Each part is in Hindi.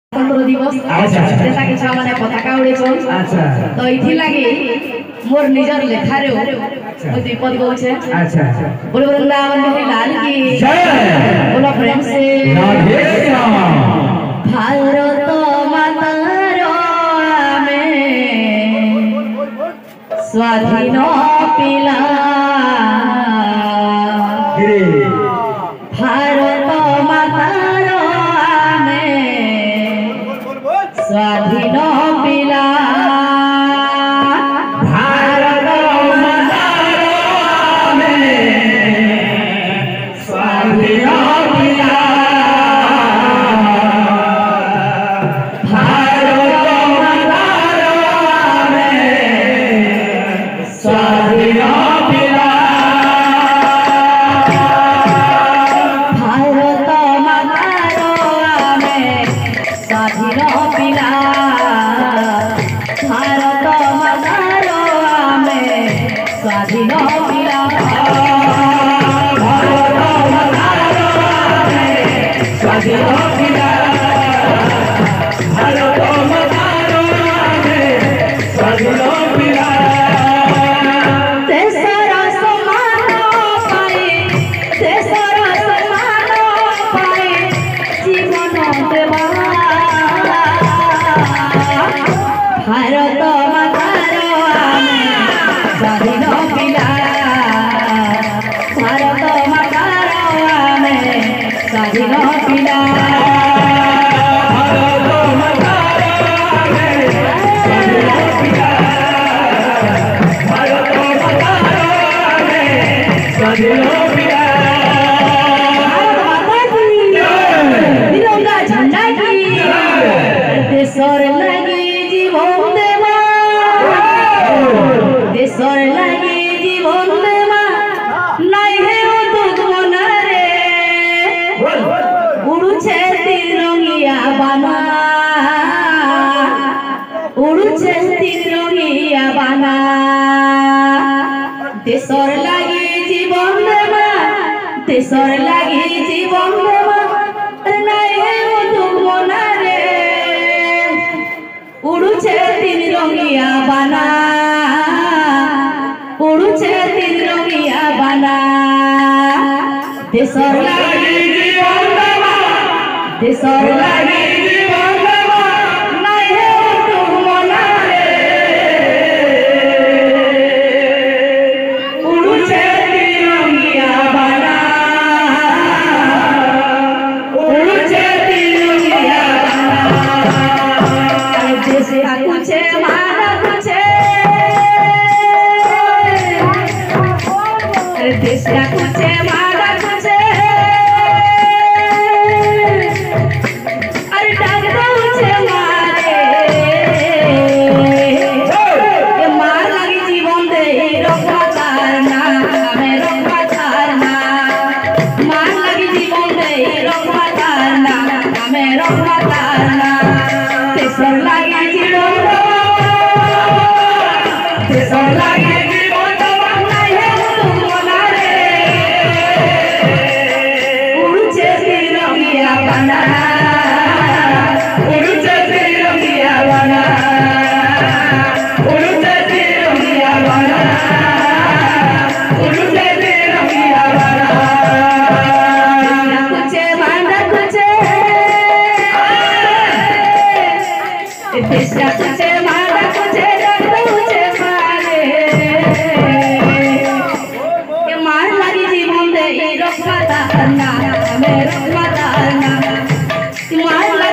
गणतंत्र दिवस जेटा कि छा माने पताका उड़े छन तो इथि लागी मोर निजर लेखा रे ओ दीपक गौ छे बोल वृंदावन के लाल की जय बोलो प्रेम से राधे श्याम भारत मातार में स्वाधीन पिला भारत मातार में स्वाधीन पिला भारत मातार में स्वाधीन पिला भारत मातार में स्वाधीन पिला स्वाधीन पिला स्वाधीन पिला भारत मातार में स्वाधीन पिला देशर सम्मान पाई देशर सम्मान पाई जीवन देवा भारत मातार में स्वाधीन पिला भारत मातार में स्वाधीन पिला भारत मातार में स्वाधीन पिला भारत मातार में स्वाधीन पिला तिरंगा झंडा की देशर लगी जीवन देवा देशर लगी जीवन देवा नहीं है दुख मनारे उड़ुछे तिरंगिया बाना उड़ुछे तिरंगिया बाना देशर लगी जीवन देवा देशर लगी जीवन देवा नहीं है दुख मनारे उड़ुछे तिरंगिया बाना उड़ुछे तिरंगिया बाना देशर लागी जीवन देवा देशर लागी जीवन देवा नहीं है तुम मनारे उड़ुछे तिरंगिया बाना उड़ुछे तिरंगिया बाना देश का कुछ माना कुछ देश का कुछ मारा कुछ अरे डाक कुछ मारे ये मार लगी जीवन दे रखा तारना हमें रखा तारना मार लगी जीवन दे रखा तारना हमें रखा तारना देशर लगी जीवन देशर लगी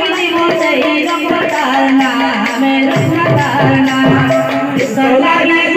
मेरा